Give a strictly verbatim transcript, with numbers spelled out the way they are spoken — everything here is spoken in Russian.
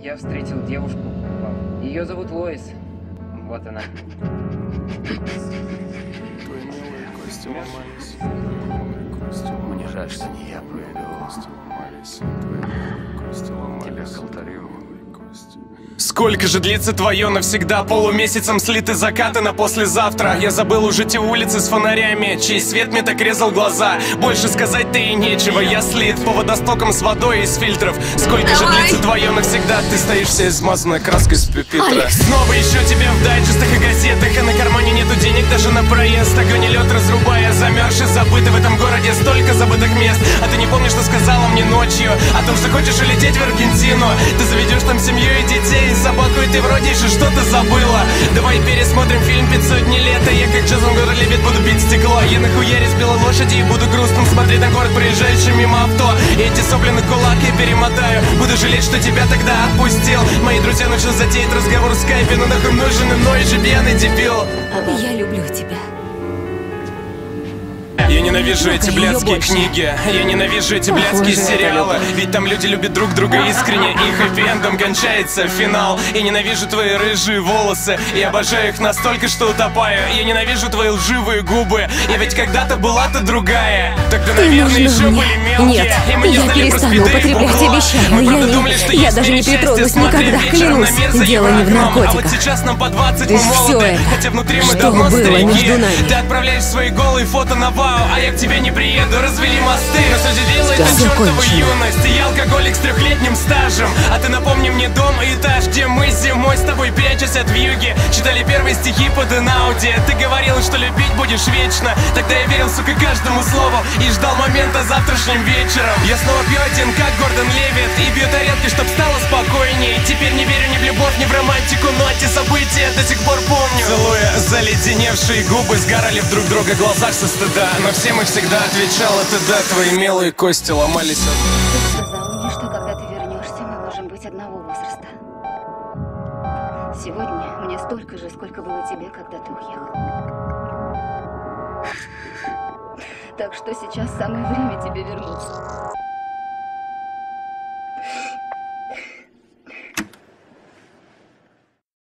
я встретил девушку. Ее зовут Лоис. Вот она. Мне жаль, что не я привел тебя к алтарю. Сколько же длится твое навсегда? Полумесяцем слиты закаты на послезавтра. Я забыл уже те улицы с фонарями, чей свет мне так резал глаза. Больше сказать-то и нечего, я слит по водостокам с водой из фильтров. Сколько же длится твое навсегда? Ты стоишь вся измазанная краской с пюпитра. Алекс. Снова еще тебя в дайджестах и газетах, а на кармане нету денег даже на проезд. Огонь и лед разрубая, замерзший, забытый в этом городе столько забытых мест. А ты не помнишь, что сказала мне ночью о том, что хочешь улететь в Аргентину. Ты заведешь там семью и детей, и собаку, и ты вроде еще что-то забыла. Давай пересмотрим фильм «пятьсот дней лета». Я как Джейсон Горлибит буду бить стекло. Я на хуяре с белой лошади и буду грустным смотреть на город, проезжающий мимо авто. И эти сопли на кулак я перемотаю. Буду жалеть, что тебя тогда отпустил. Мои друзья начнут затеять разговор в скайпе. Ну нахуй нужен иной же пьяный дебил. Я люблю тебя. Я ненавижу эти Её блядские больше. книги. Я ненавижу эти блядские Похоже, это сериалы. любовь. Ведь там люди любят друг друга искренне, и хэппи-эндом кончается финал. Я ненавижу твои рыжие волосы. Я обожаю их настолько, что утопаю. Я ненавижу твои лживые губы. Я ведь когда-то была ты другая. Тогда, Ты наверное, нужна еще мне. были мелкие. Нет, и мы не я знали про перестану спиды и употреблять, бухло. обещаю. Мы Я правда не- думали, что я есть даже не счастье притронусь смотреть никогда, вечером на клянусь. мир за Дело не в евроокном. А вот наркотиках. сейчас нам по двадцать, мы Ты всё молоды. это. Хотя внутри мы Что давно было старики. между нами? Ты отправляешь свои голые фото на вау, а я к тебе не приеду. Развели мосты, нас удивила эта Всё чертова кончено. юность. И я алкоголик с трехлетним стажем. А ты напомни мне дом и этаж, где мы зимой с тобой, прячась от вьюги, читали первые стихи под Энауди. Ты говорила, что любить будешь вечно. Тогда я верил, сука, каждому слову и ждал момента завтрашним вечером. Я снова пью один, как Гордон Левит, и бью тарелки, чтоб стало спокойнее. Теперь не верю ни в любовь, ни в романтику, но эти события до сих пор помню. Целуя заледеневшие губы, сгорали в друг друга глазах со стыда. Но всем и всегда отвечал, это да, твои милые кости ломались от... Ты сказал мне, что когда ты вернешься, мы можем быть одного возраста. Сегодня мне столько же, сколько было тебе, когда ты уехал. Так что сейчас самое время тебе вернуться.